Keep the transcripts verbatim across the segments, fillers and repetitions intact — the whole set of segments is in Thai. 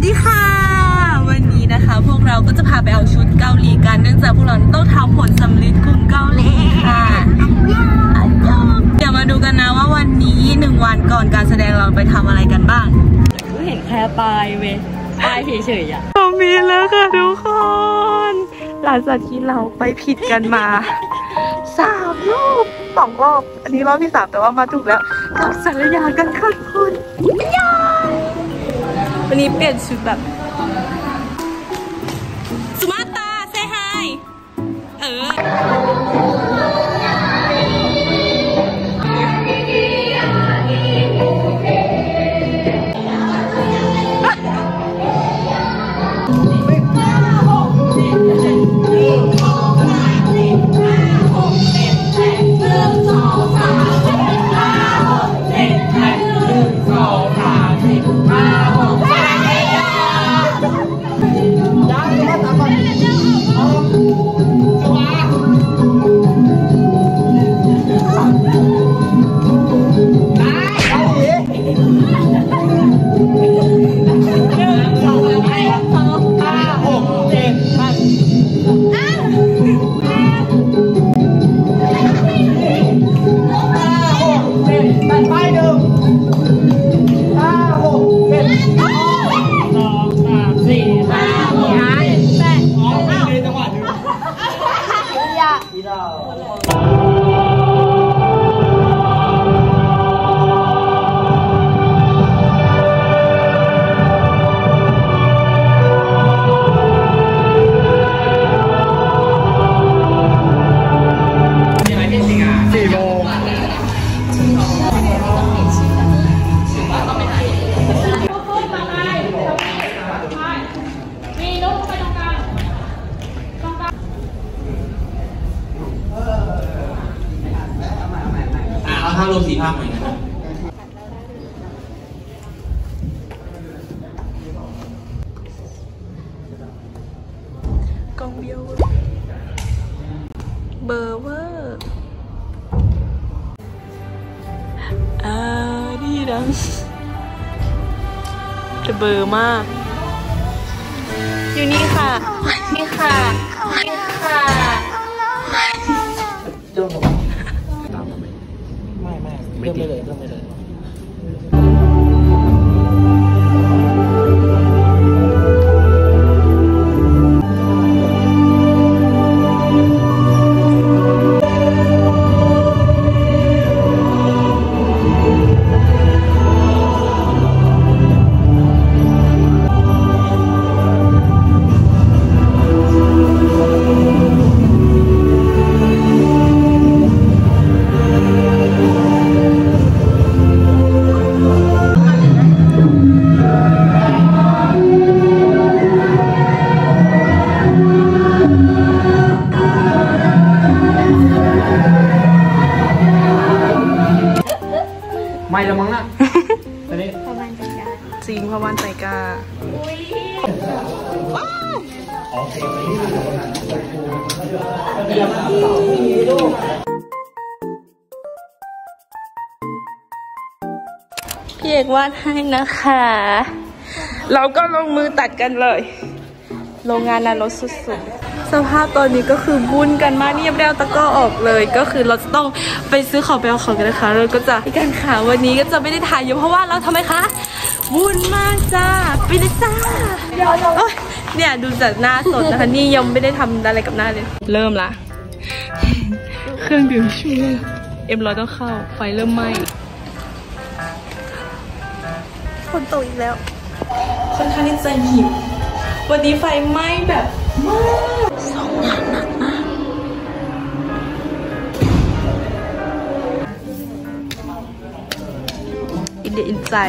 ดีค่ะวันนี้นะคะพวกเราก็จะพาไปเอาชุดเกาหลีกันเนื่องจากพวกเราต้องทำผลสำลิดกลุ่มเกาหลีค่ะเดี๋ยวมาดูกันนะว่าวันนี้หนึ่งวันก่อนการแสดงเราไปทำอะไรกันบ้างเห็นแค่ปลายเว้ยปลายเฉยๆอ่ะตรงนี้แล้วค่ะทุกคนหลังจากที่เราไปผิดกันมาสามรอบสองรอบอันนี้รอบที่สามแต่ว่ามาถูกแล้วกับสารยากันค่ะคุณวันนี้เปลี่ยนชุดแบบสุมาตาเซฮายเออถ้าลงสีภาพเหมือนกันนะกองเบียวเบอร์เวอร์อ่าดีดังจะเบอร์มากอยู่นี่ค่ะนี่ค่ะนี่ค่ะเริ่มไม่ไม่เริ่มไปเลยเริ่มไปเลยไม่ละมั้งนะตอนนี้พอมันใจกาซิงพอมันใจกาพี่เอกวาดให้นะคะเราก็ลงมือตัดกันเลยโรงงานนั้นรถสุดๆสภาพตอนนี้ก็คือบุญกันมากนี่ยังไม่ได้เอาตะกร้อออกเลยก็คือเราจะต้องไปซื้อของไปเอาของกันนะคะเราก็จะพี่กันค่ะวันนี้ก็จะไม่ได้ถ่ายเยอะเพราะว่าเราทำไมคะบุญมากจ้าไปเลยจ้าเนี่ยดูจากหน้าสดนะคะนี่ยังไม่ได้ทำอะไรกับหน้าเลยเริ่มละเครื่องดื่มชูเอ็มร้อยต้องเข้าไฟเริ่มไหม้ฝนตกอีกแล้วค่อนข้างที่จะหิววันนี้ไฟไหม้แบบมากสองอย่างหนักมากอินเดียอินใจ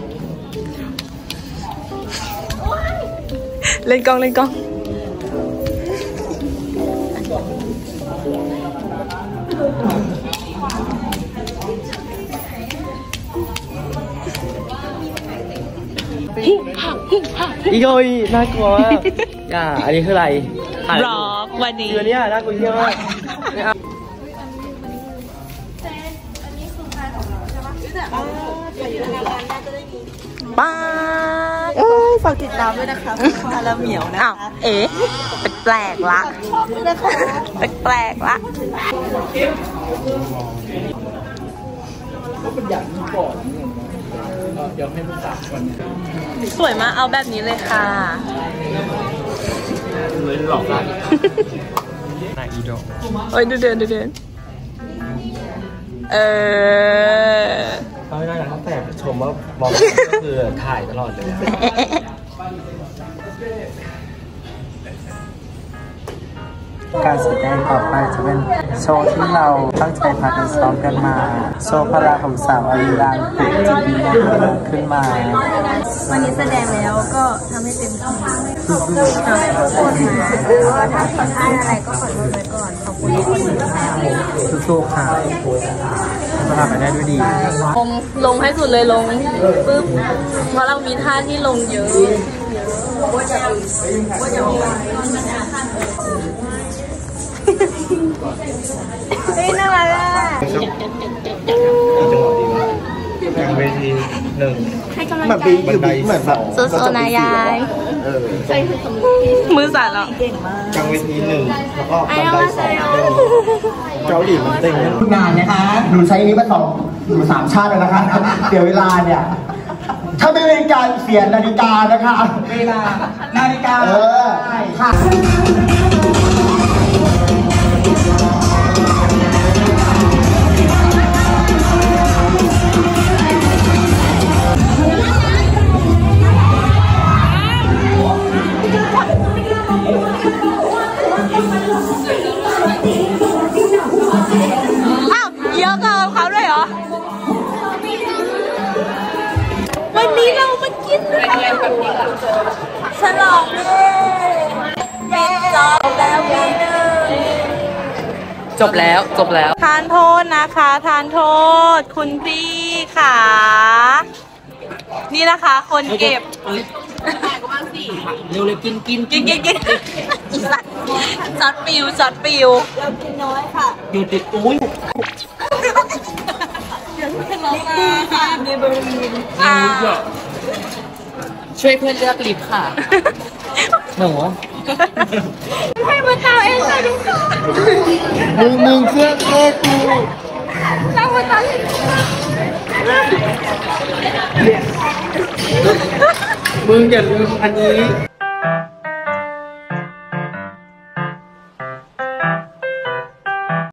เล่นกล้องเล่นกล้องอีโกยน่ากลัวอ่าอันนี้คืออะไรบล็อกวันนี้วันนี้น่ากลัวเยอะมากอันนี้คือแฟนของเราใช่ปะแต่ว่าใส่ธนาคารน่าจะได้มีป้าเอ้ยฝากติดตามด้วยนะคะคุณพาราเหมียวนะอ้าวเอ๋แปลกๆละแปลกๆละสวยมากเอาแบบนี้เลยค่ะเลยหลอกกันนายอีโดโอ้ยดูเดินดูเดินเออเขาไม่ได้นะเขาแต่ชมว่ามองก็คือถ่ายตลอดเลยการแสดงต่อไปจะเป็นโชว์ที่เราตั้งใจพากันซ้อมกันมาโชว์พลังของสาวอารีรันติดจิตวิญญาณขึ้นมาวันนี้แสดงแล้วก็ทำให้เต็มที่ขอบคุณทุกคนนะแล้วก็ถ้าผิดพลาดอะไรก็ขอโทษไว้ก่อนขอบคุณทุกคนสู้ๆค่ะจะทำไปได้ด้วยดีลงลงให้สุดเลยลงปึ๊บเพราะเรามีท่าที่ลงเยอะเฮ้ยน่ารักอ่ะจังหวะดีมากกลางเวทีหนึ่งเหมือนปีบันไดเหมือนแบบโซโซนายายมือสั่นแล้วกลางเวทีหนึ่งแล้วก็บันไดสองเกาหลีมันเต็งงานนะคะหนูใช้นี้มาสองหนูสามชาติแล้วนะคะเดี๋ยวเวลาเนี่ยถ้าไม่เป็นการเสียนาฬิกานะคะเวลานาฬิกาเออค่ะอ้าวเยอะเกินเขาด้วยเหรอวันนี้เรามากินฉลองเลยปิดจอบแล้วปีหนึ่งจบแล้วจบแล้วทานโทษนะคะทานโทษคุณพี่ค่ะนี่นะคะคนเก็บเร็วเลยกินกินกินกินกินอีสัตว์ซอสปิวซอสปิวเรากินน้อยค่ะอยู่ติดอุ้ยช่วยเพื่อนเลือกลิฟต์ค่ะหนูให้มาตาเองค่ะทุกคนมึงมึงเสื้อเสื้อกูเรามาตามึงอย่าลืมอันนี้